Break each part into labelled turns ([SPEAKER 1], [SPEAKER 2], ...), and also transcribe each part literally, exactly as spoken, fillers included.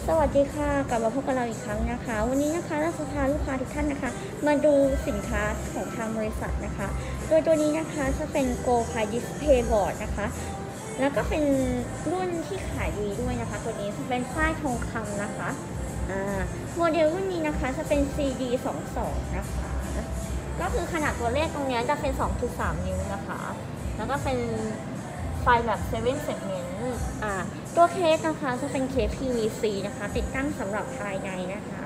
[SPEAKER 1] สวัสดีค่ะกลับมาพบกับเราอีกครั้งนะคะวันนี้นะคะเราจะพาลูกค้าทุกท่านนะคะมาดูสินค้าของทางบริษัทนะคะโดยตัวนี้นะคะจะเป็น Go Pi Display Board นะคะแล้วก็เป็นรุ่นที่ขายดีด้วยนะคะตัวนี้จะเป็นฝ้ายทองคำนะคะอ่าโมเดลรุ่นนี้นะคะจะเป็น ซี ดี สองสองนะคะก็คือขนาดตัวเลขตรงนี้จะเป็น สองจุดสาม นิ้วนะคะแล้วก็เป็นไฟแบบเซเว่น segment อ่าตัวเคสนะคะจะเป็นเคส พี วี ซี นะคะติดตั้งสำหรับภายในนะคะ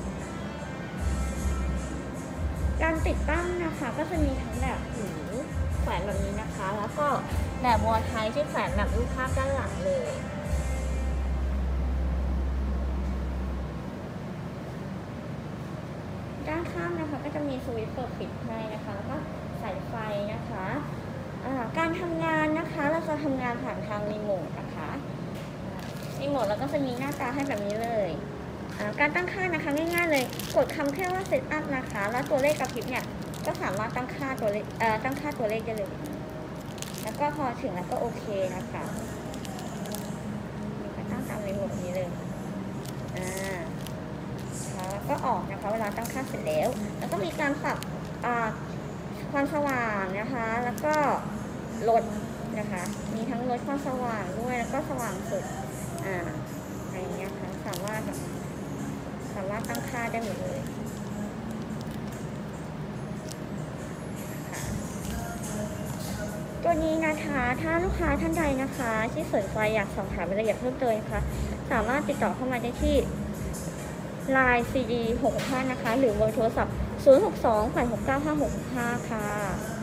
[SPEAKER 1] การติดตั้งนะคะก็จะมีทั้งแบบหูแขวนแบบนี้นะคะแล้วก็แบบวอลไทที่แขวนแบบรูปภาพด้านหลังเลยด้านข้างนะคะก็จะมีสวิตช์เปิดปิดให้นะคะแล้วก็สายไฟนะคะการทำงานนะคะเราจะทำงานผ่านทางรีโมทนะคะรีโมทแล้วก็จะมีหน้าตาให้แบบนี้เลยการตั้งค่านะคะง่ายๆเลยกดคำแค่ว่า set up นะคะแล้วตัวเลขกระพริบเนี่ยก็สามารถตั้งค่าตัวเลขตั้งค่าตัวเลขได้เลยแล้วก็พอถึงแล้วก็โอเคนะคะมีการตั้งตามรีโมทนี้เลยอ่าแล้วก็ออกนะคะเวลาตั้งค่าเสร็จแล้วแล้วก็มีการปรับความสว่างนะคะแล้วก็ลดนะคะมีทั้งลดความสว่างด้วยแล้วก็สว่างสุดอ่าอะไรเงี้ยค่ะสามารถสามารถตั้งค่าได้หมดเลยตัวนี้นะคะถ้าลูกค้าท่านใดนะคะที่สนใจอยากสอบถามรายละเอียดเพิ่มเติมค่ะสามารถติดต่อเข้ามาได้ที่ ไลน์ ซี ดี หก ห้านะคะหรือเบอร์โทรศัพท์ศูนย์ หก สอง แปด หก เก้า ห้า หก ห้าค่ะ